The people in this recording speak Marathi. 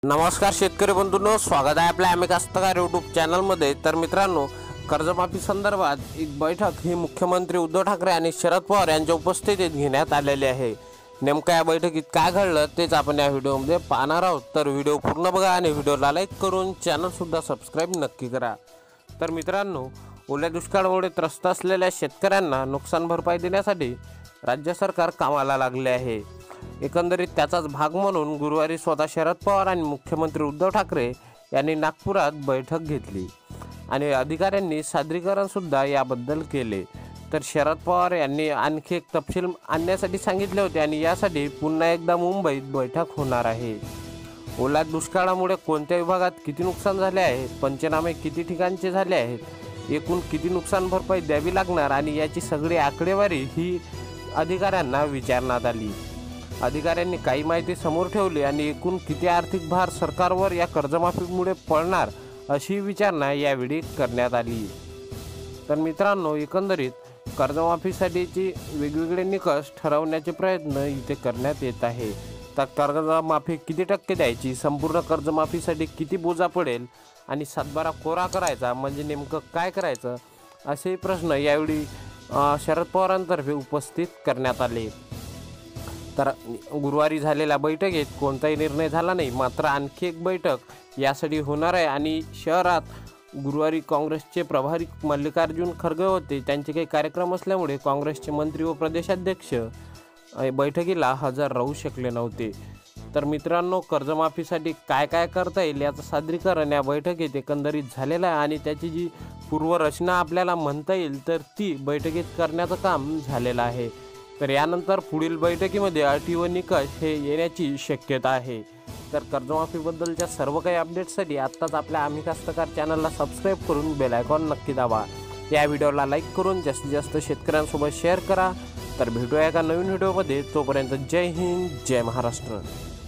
नमस्कार शेतकरी बंधूंनो, स्वागत आहे आपल्या आम्ही कास्तकार यूट्यूब चॅनलमध्ये। तर मित्रांनो, कर्जमाफी संदर्भात एक बैठक ही मुख्यमंत्री उद्धव ठाकरे आणि शरद पवार यांच्या उपस्थितीत घेण्यात आलेली आहे। नेमक्या या बैठकीत काय घडलं तेच आपण या व्हिडिओमध्ये पाहणार आहोत। तर व्हिडिओ पूर्ण बघा आणि व्हिडिओला लाईक करून चॅनल सुद्धा सबस्क्राइब नक्की करा। तर मित्रांनो, ओल्या दुष्काळामुळे त्रस्त असलेल्या शेतकऱ्यांना नुकसान भरपाई देण्यासाठी राज्य सरकार कामाला लागले आहे। एकंदरीत त्याचाच भाग म्हणून गुरुवारी स्वतः शरद पवार आणि मुख्यमंत्री उद्धव ठाकरे यांनी नागपुरात बैठक घेतली आणि अधिकाऱ्यांनी सादरीकरण सुद्धा याबद्दल केले। तर शरद पवार यांनी आणखी एक तपशील आणण्यासाठी सांगितले होते आणि यासाठी पुन्हा एकदा मुंबईत बैठक होणार आहे। ओल्या दुष्काळामुळे कोणत्या विभागात किती नुकसान झाले आहे, पंचनामे किती ठिकाणचे झाले आहेत, एकूण किती नुकसान भरपाई द्यावी लागणार आणि याची सगळी आकडेवारी ही अधिकाऱ्यांना विचारण्यात आली। अधिकाऱ्यांनी काही माहिती समोर ठेवली आणि एकूण किती आर्थिक भार सरकारवर या कर्जमाफीमुळे पडणार अशी विचारणा यावेळी करण्यात आली। तर मित्रांनो, एकंदरीत कर्जमाफीसाठीची वेगवेगळे निकष ठरवण्याचे प्रयत्न इथे करण्यात येत आहे। तर कर्जमाफी किती टक्के द्यायची, संपूर्ण कर्जमाफीसाठी किती बोजा पडेल आणि सातबारा कोरा करायचा म्हणजे नेमकं काय करायचं, असे प्रश्न यावेळी शरद पवारांतर्फे उपस्थित करण्यात आले। तर गुरुवारी झालेल्या बैठकीत कोणताही निर्णय झाला नाही, मात्र आणखी एक बैठक यासाठी होणार आहे आणि शहरात गुरुवारी काँग्रेसचे प्रभारी मल्लिकार्जुन खरगे होते। त्यांचे काही कार्यक्रम असल्यामुळे काँग्रेसचे मंत्री व प्रदेशाध्यक्ष बैठकीला हजर राहू शकले नव्हते। तर मित्रांनो, कर्जमाफीसाठी काय काय करता येईल याचं सादरीकरण या बैठकीत एकंदरीत झालेलं आहे आणि त्याची जी पूर्वरचना आपल्याला म्हणता येईल तर ती बैठकीत करण्याचं काम झालेलं आहे। तर यानंतर पुढील बैठकीमध्ये अटी व निकष हे येण्याची शक्यता आहे। तर कर्जमाफीबद्दलच्या सर्व काही अपडेट्ससाठी आत्ताच आपल्या आम्ही कास्तकार चॅनलला सबस्क्राईब करून बेल आयकॉन नक्की दाबा। या व्हिडिओला लाईक करून जास्तीत जास्त शेतकऱ्यांसोबत शेअर करा। तर भेटूया एका नवीन व्हिडिओमध्ये, तोपर्यंत जय हिंद, जय महाराष्ट्र।